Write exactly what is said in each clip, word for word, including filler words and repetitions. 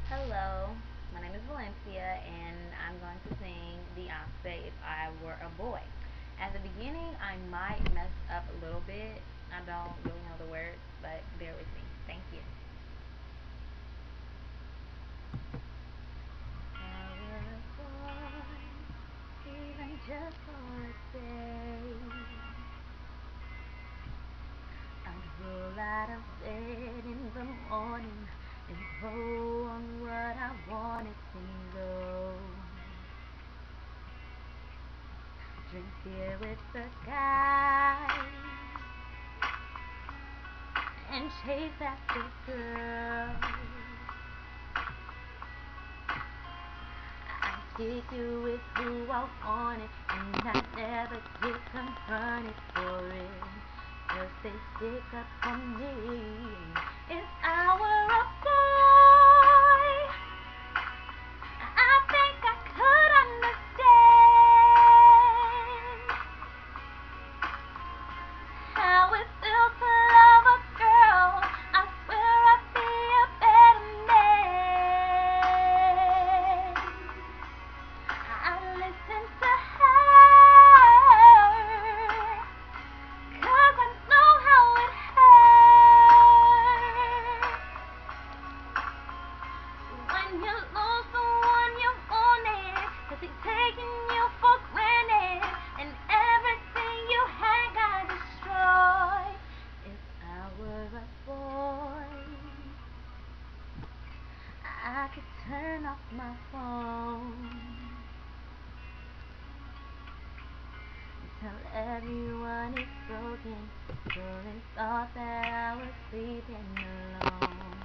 Hello, my name is Valencia, and I'm going to sing Beyonce If I Were a Boy. At the beginning, I might mess up a little bit. I don't really know the words, but bear with me. Thank you. If I were a boy, even just for a day, I'd roll out of bed in the morning and go on what I wanted to know. Drink beer with the guys and chase after girls. I kick you with who I wanted, and I never get confronted for it, 'cause they stick up for me. If I were a boy, I think I could understand how it feels to love a girl. I swear I'd be a better man. I listen to her, 'cause I know how it hurts when you lose the one you wanted, 'cause he's taking you for granted, and everything you had got destroyed. If I were a boy, I could turn off my phone, tell everyone it's broken, so they thought that I was sleeping alone.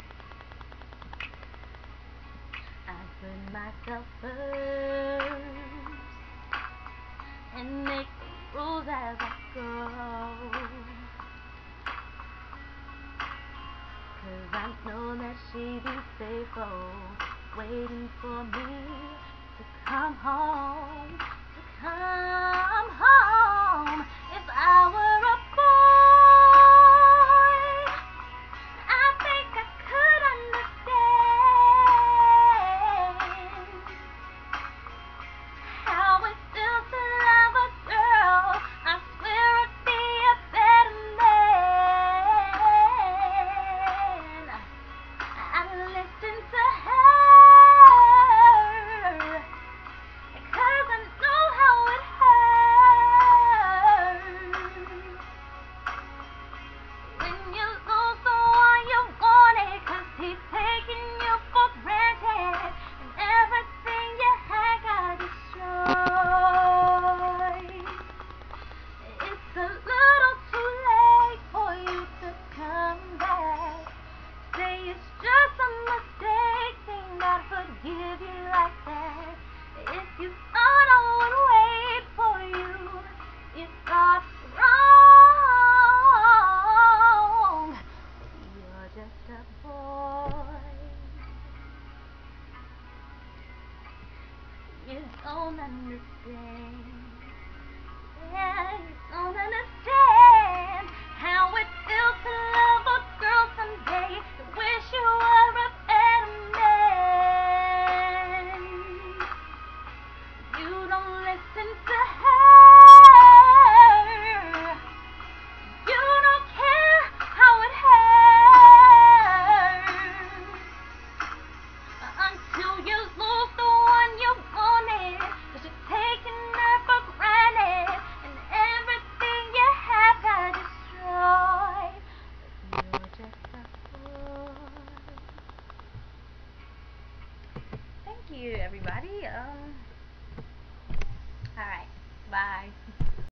I put myself first and make the rules as I go, 'cause I know that she'd be faithful, waiting for me to come home, to come home. If I were a boy, I think I could understand how it feels to love a girl. I swear I'd be a better man. I listen to her, 'cause I know how it hurts when you lose the one you wanted, 'cause he's taking you for granted, and everything you had got destroyed. It's a little too late for you to come back. Say it's just a mistake, think I'd forgive you like that. If you thought I would wait for you, you thought wrong. You're just a boy, you don't understand. Yeah, you don't understand how it feels to love a girl someday. You wish you were a better man. You don't listen to her, you don't care how it hurts until you lose the one you wanted, 'cause you're taking her for granted, and everything you have got destroyed. But you're just a fool. Thank you, everybody. Um, all right, bye.